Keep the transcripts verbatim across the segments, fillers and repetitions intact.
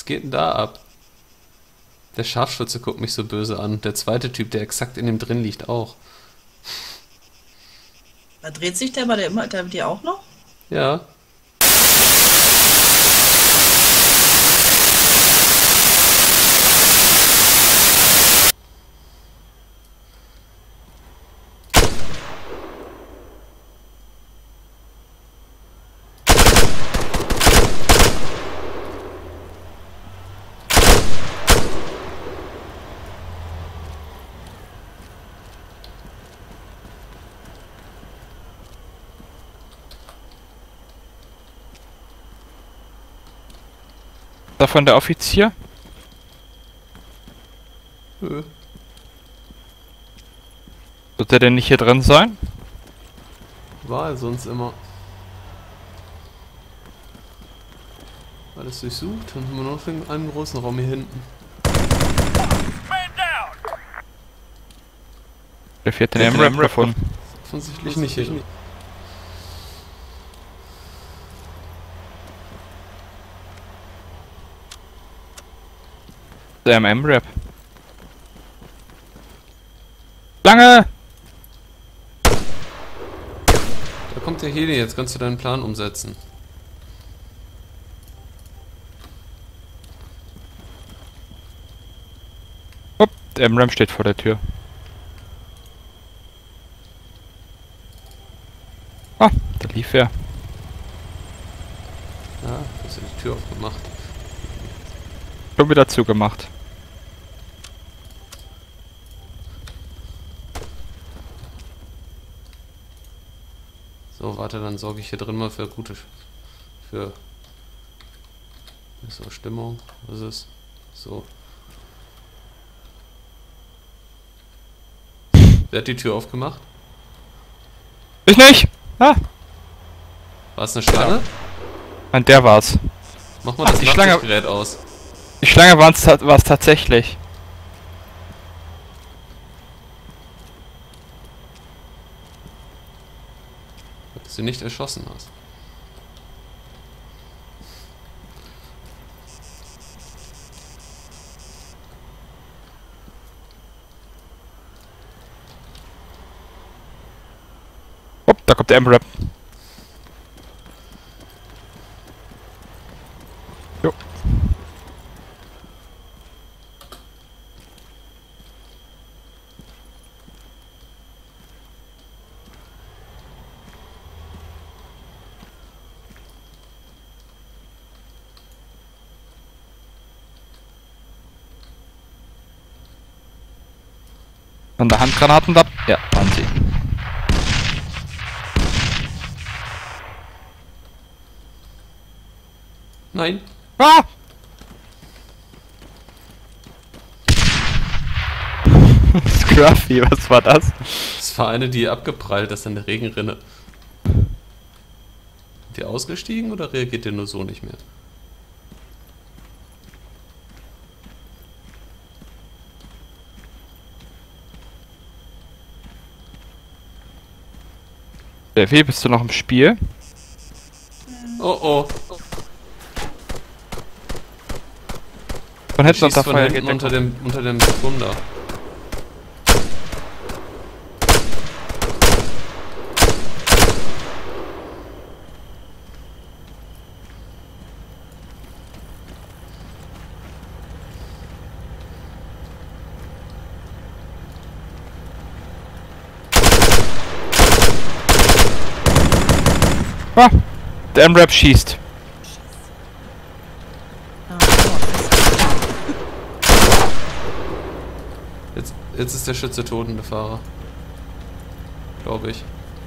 Was geht denn da ab? Der Scharfschütze guckt mich so böse an. Der zweite Typ, der exakt in dem drin liegt, auch. Da dreht sich der bei der immer, der dir auch noch? Ja. Davon der Offizier? Nö. Wird der denn nicht hier drin sein? War er sonst immer. Alles durchsucht und nur noch in einem großen Raum hier hinten. Der vierte den M-Rap gefunden. Offensichtlich nicht hier. Der M-Rap. Lange! Da kommt der Heli, jetzt kannst du deinen Plan umsetzen. Hopp, der M-Ram steht vor der Tür. Ah, da lief er. Ja, du hast ja die Tür aufgemacht. Schon wieder zugemacht. So, warte, dann sorge ich hier drin mal für gute... für... So, Stimmung. Was ist es? So. Wer hat die Tür aufgemacht? Ich nicht! Ah! War es eine Schlange? Nein, der war's. Mach mal Ach, das die Schlange- Nachtsichtgerät aus. Die Schlange war's, ta war's tatsächlich. Weil du sie nicht erschossen hast. Hopp, da kommt der M-Rap. Jo. An der Handgranaten da? Ja, waren sie. Nein! Ah! Scruffy, was war das? Das war eine, die abgeprallt ist in der Regenrinne. Ist die ausgestiegen oder reagiert der nur so nicht mehr? Steffi, bist du noch im Spiel? Oh oh! Von hinten Schießt unter von Feuer hinten geht der unter Kopf. dem, unter dem Turm da. Ah, der M-Rap schießt. Jetzt, jetzt ist der Schütze tot und der Fahrer. Glaube ich.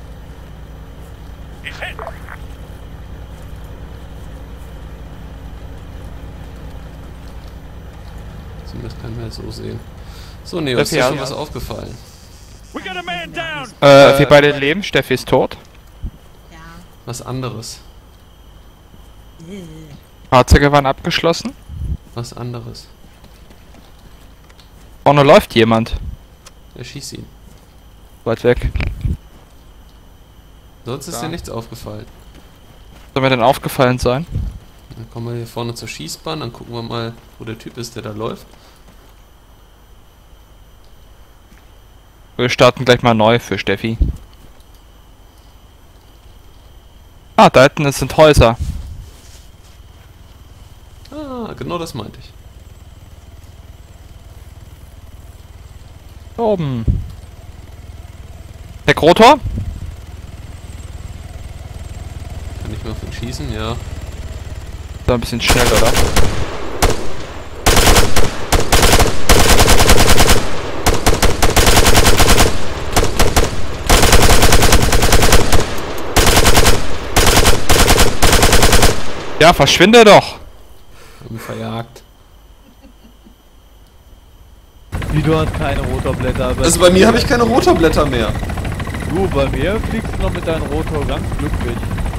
Zumindest kann man so sehen. So, Neo, ist dir schon was aufgefallen? Äh, wir beide leben, Steffi ist tot. Ja. Was anderes. Fahrzeuge waren abgeschlossen. Was anderes. Vorne läuft jemand. Er schießt ihn. Weit weg. Sonst ist Da. dir nichts aufgefallen. Soll mir denn aufgefallen sein? Dann kommen wir hier vorne zur Schießbahn, dann gucken wir mal, wo der Typ ist, der da läuft. Wir starten gleich mal neu für Steffi. Ah, da hinten sind Häuser. Ah, genau das meinte ich. Da oben. Herr Grotor? Kann ich mal von schießen, ja. Da ein bisschen schneller, oder? Ja, verschwinde doch! Haben verjagt. Wie, du hast keine Rotorblätter. Also bei mir habe ich keine Rotorblätter mehr. Du, bei mir fliegst du noch mit deinem Rotor ganz glücklich.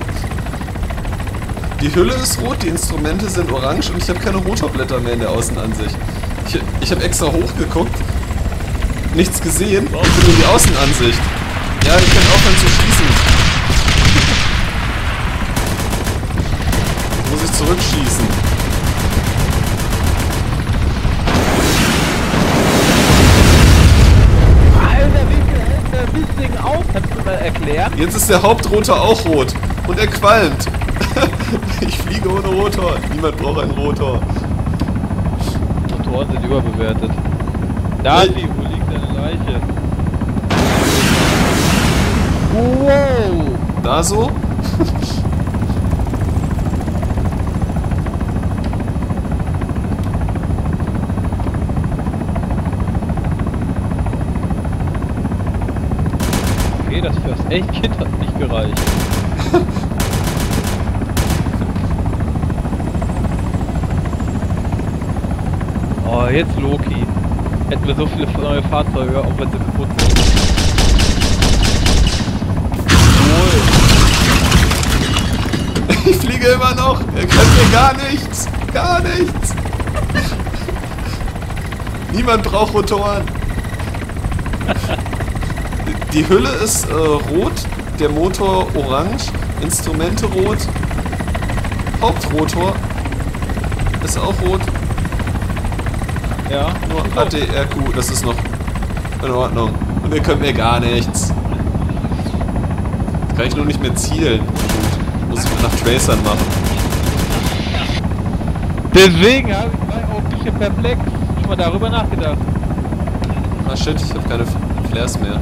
Die Hülle ist rot, die Instrumente sind orange und ich habe keine Rotorblätter mehr in der Außenansicht. Ich, ich habe extra hochgeguckt, nichts gesehen und bin in die Außenansicht. Ja, ich kann aufhören zu schießen. Muss ich zurückschießen. Alter, wie viel hält das Ding auf? Kannst du mal erklären? Jetzt ist der Hauptrotor auch rot und er qualmt. Ich fliege ohne Rotor. Niemand braucht einen Rotor. Motoren sind überbewertet. Da, Hey. die, wo liegt deine Leiche? Wow! Da so? Okay, das fürs echt Kind hat nicht gereicht. Oh, jetzt Loki. Hätten wir so viele neue Fahrzeuge, auch wenn sie kaputt sind. Ich fliege immer noch. Er kann mir gar nichts. Gar nichts. Niemand braucht Rotoren. Die Hülle ist äh, rot, der Motor orange, Instrumente rot, Hauptrotor ist auch rot, Ja, nur A D R Q, das ist noch in Ordnung. Und ihr könnt mir gar nichts. Kann ich nur nicht mehr zielen. Gut, muss ich mir nach Tracern machen. deswegen habe ich war auch ein bisschen perplex. Schon mal darüber nachgedacht. Ah shit, ich habe keine Flares mehr.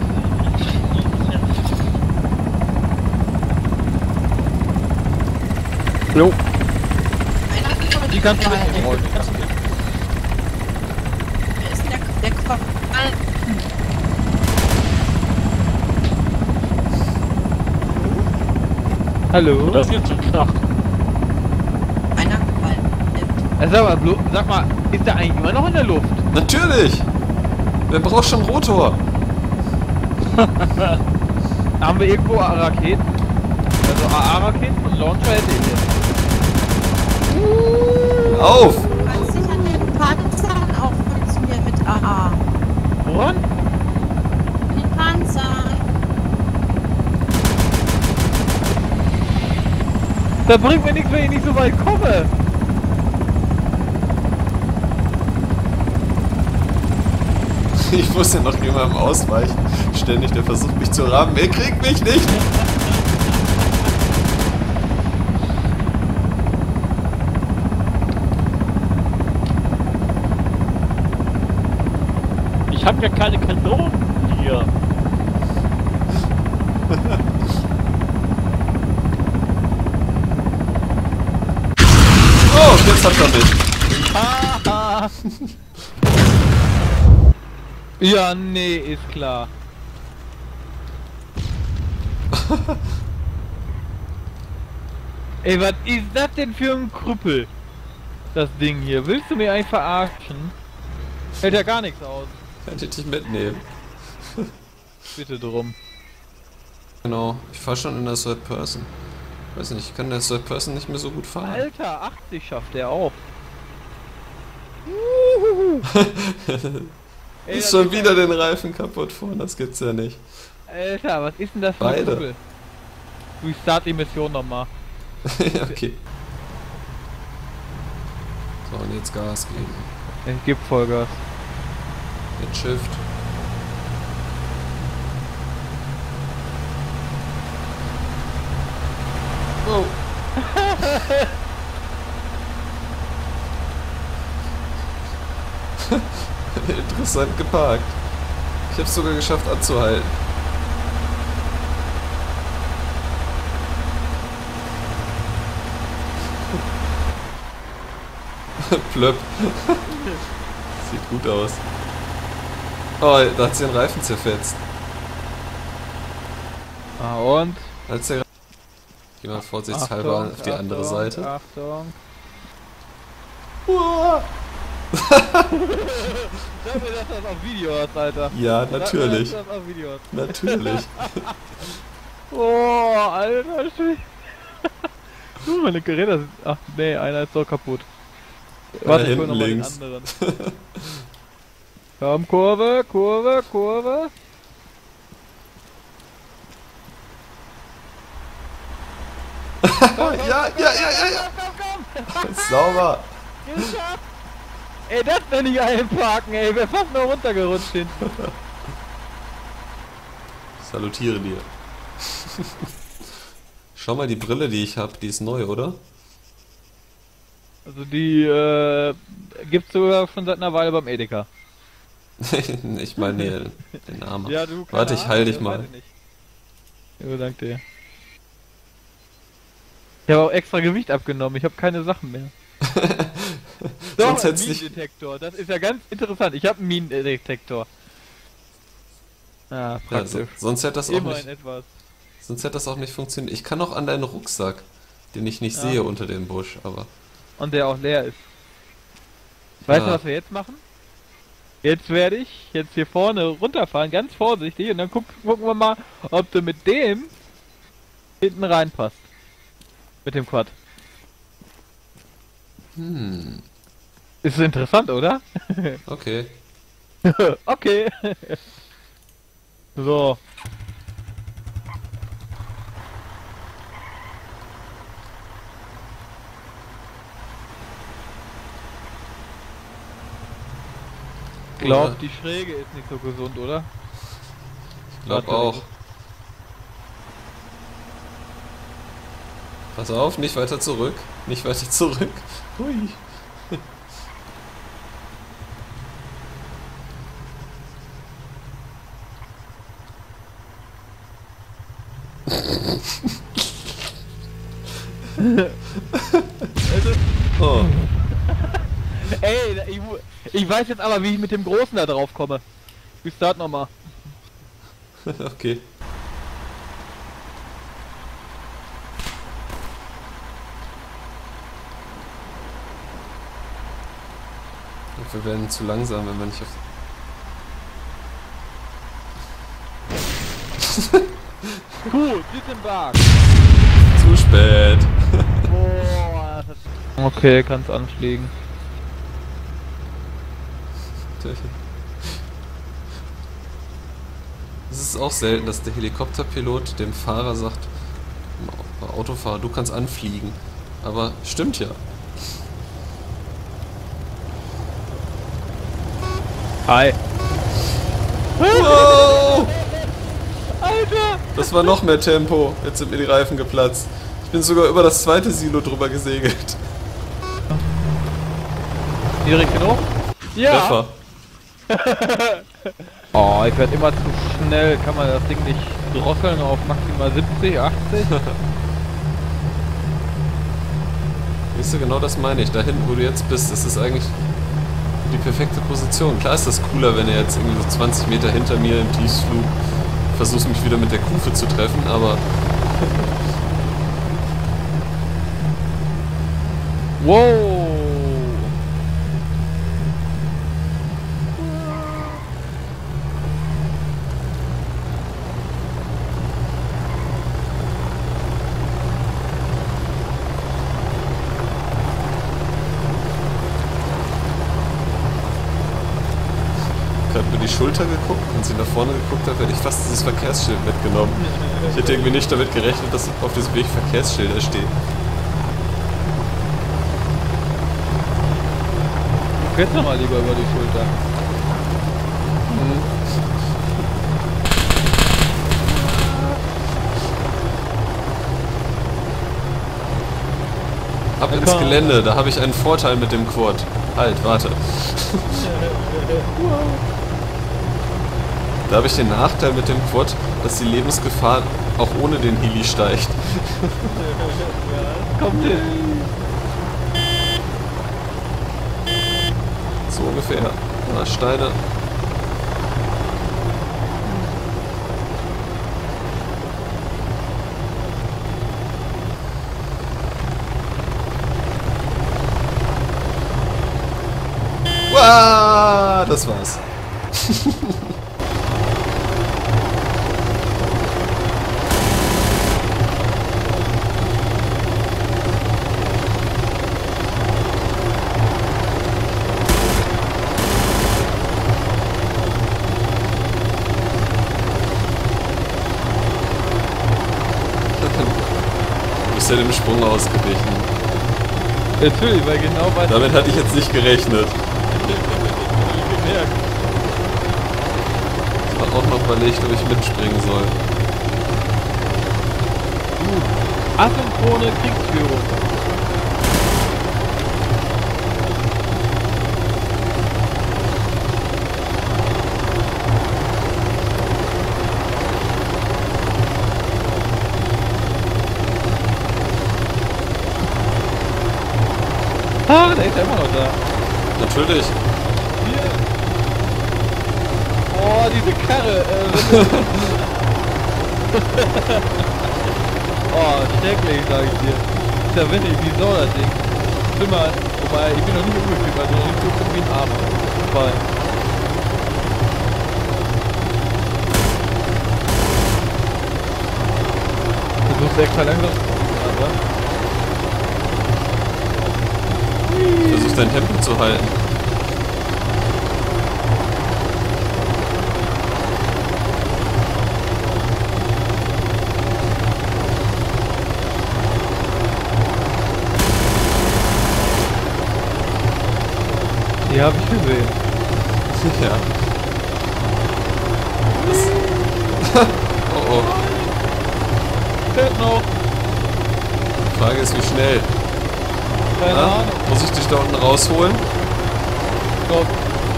Jo. Die kannst du nicht rollen. Wer ist denn der, der Qual? Hallo? Das ist jetzt zu flach. Einer Qual. Sag mal, blo- sag mal, ist der eigentlich immer noch in der Luft? Natürlich! Wer braucht schon Rotor? Haben wir irgendwo Raketen? Also A A-Raketen und Launcher hätte ich jetzt. Auf! Kannst dich an den Panzern auch funktionieren mit A A. Woran? An den Panzern. Das bringt mir nichts, wenn ich nicht so weit komme. Ich muss ja noch jemandem ausweichen. Ständig, der versucht mich zu rammen. Er kriegt mich nicht! Ich hab ja keine Kanonen hier. Oh, jetzt hat er mich. Haha. Ja, nee, ist klar. Ey, was ist das denn für ein Krüppel? Das Ding hier. Willst du mir eigentlich verarschen? Hält ja gar nichts aus. Könnte ich dich mitnehmen. Bitte drum. Genau, ich fahre schon in der Third Person. Weiß nicht, ich kann in der Third Person nicht mehr so gut fahren. Alter, achtzig schafft er auch. Ey, Ist das schon ist wieder ja- den Reifen kaputt vorne, das gibt's ja nicht. Alter, was ist denn das für ein Beide. Krüppel? Du, ich start die Mission nochmal. Ja, okay. So, und jetzt Gas geben. Ich geb Vollgas. Mit Shift. Oh. Interessant geparkt. Ich hab's sogar geschafft anzuhalten. Plöpp. Sieht gut aus. Oh, da hat sie den Reifen zerfetzt. Ah, und? Als der Geh mal vorsichtshalber Achtung, auf die andere Achtung, Seite. Achtung. Uah. Sag mir, dass du das auf Video hast, Alter. Ja, natürlich. Sag mir, dass du das auf Video hast. Natürlich. Oh, Alter, shit. Du, meine Geräte sind... Ach, nee, einer ist doch kaputt. Warte, ich hol hinten noch mal den links. anderen. Komm, Kurve, Kurve, Kurve. ja, ja, ja, ja, ja. Komm, komm, Sauber. geschafft. Ey, das nenne ich einparken, ey. Wer fast noch runtergerutscht hin. Salutiere dir. Schau mal, die Brille, die ich habe, die ist neu, oder? Also die, äh, gibt's sogar schon seit einer Weile beim Edeka. Ich meine hier den Namen. Ja, du, keine Warte, ich Ahnung, heil dich das mal. weiß ich nicht. Jo, danke dir. Ich habe auch extra Gewicht abgenommen, ich habe keine Sachen mehr. Doch, Sonst ein hätt's nicht. Minendetektor, das ist ja ganz interessant. Ich habe einen Minendetektor. Ah, Ja, praktisch. so, sonst hätte das auch Immerhin nicht. etwas. Sonst hätte das auch nicht funktioniert. Ich kann auch an deinen Rucksack, den ich nicht Ja. sehe unter dem Busch, aber. Und der auch leer ist. Weißt Ja. du, was wir jetzt machen? Jetzt werde ich jetzt hier vorne runterfahren, ganz vorsichtig, und dann guck, gucken wir mal, ob du mit dem hinten reinpasst. Mit dem Quad. Hm. Ist interessant, oder? Okay. Okay. So. Ich glaube, die Schräge ist nicht so gesund, oder? Ich glaube Warte. auch. Pass auf, nicht weiter zurück. Nicht weiter zurück. Hui. Oh. Ey, ich, ich weiß jetzt aber, wie ich mit dem Großen da drauf komme. Ich start nochmal. Okay. Wir werden zu langsam, wenn wir nicht auf... Cool, Dittembag. Zu spät. Boah, das ist... Okay, kann's anfliegen. Es ist auch selten, dass der Helikopterpilot dem Fahrer sagt, Autofahrer, du kannst anfliegen. Aber stimmt ja. Hi. Wow! Alter! Das war noch mehr Tempo. Jetzt sind mir die Reifen geplatzt. Ich bin sogar über das zweite Silo drüber gesegelt. Niedrig genug? Ja! Treffer. Oh, ich werde immer zu schnell. Kann man das Ding nicht drosseln auf maximal siebzig, achtzig? Siehst du, genau das meine ich. Da hinten, wo du jetzt bist, das ist eigentlich die perfekte Position. Klar ist das cooler, wenn er jetzt irgendwie so zwanzig Meter hinter mir im Tiefsflug versuchst, mich wieder mit der Kufe zu treffen, aber... Wow! Gerade über die Schulter geguckt und sie nach vorne geguckt hat, hätte ich fast dieses Verkehrsschild mitgenommen. Ich hätte irgendwie nicht damit gerechnet, dass auf diesem Weg Verkehrsschilder stehen. Guck jetzt nochmal lieber über die Schulter. Ab ins Gelände, da habe ich einen Vorteil mit dem Quad. Halt, warte. Da habe ich den Nachteil mit dem Quad, dass die Lebensgefahr auch ohne den Heli steigt. Kommt hin. So ungefähr. Ah, Steine. Wow, das war's. Du bist ja dem Sprung ausgewichen. Natürlich, weil genau weiß Damit hatte ich jetzt nicht gerechnet. Ich habe auch noch überlegt, ob ich mitspringen soll. Uh, asynchrone Kriegsführung. Ah, der ist ja immer noch da. Natürlich. Hier. Oh, diese Karre. Äh, oh, schrecklich, sag ich dir. Ist ja windig, wie soll das Ding? Schlimmer, wobei, ich bin noch nicht umgekippt, also noch nicht so schlimm wie ein Arm. Vorbei. Du musst extra langsam. Oder? Versuch dein Tempo zu halten. Die habe ich gesehen. Ja. Oh oh. Fährt noch. Die Frage ist, wie schnell. Keine Ja? Ahnung. Muss ich dich da unten rausholen? Stopp.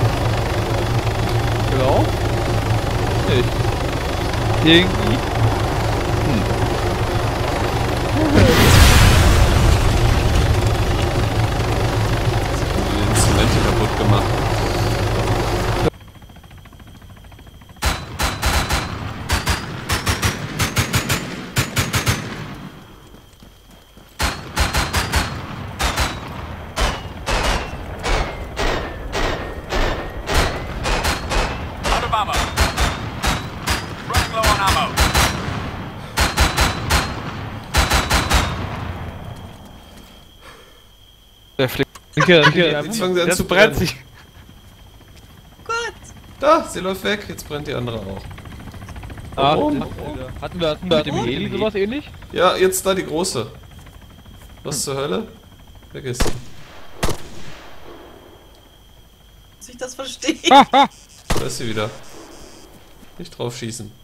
Glaub? Nicht. Irgendwie. Hm. Die Instrumente kaputt gemacht. Ammo. Running low on ammo. Der fliegt. Hier, hier, Jetzt fangen sie an das zu brennt brennen. sich. Gut. Da, sie läuft weg. Jetzt brennt die andere auch. Ah, Warum? das- hatten wir, hatten wir mit dem Heli sowas ähnlich? Ja, jetzt da die große. Was zur Hölle? Vergiss sie. Muss ich das verstehen? Ah, ah. Da ist sie wieder. Nicht drauf schießen.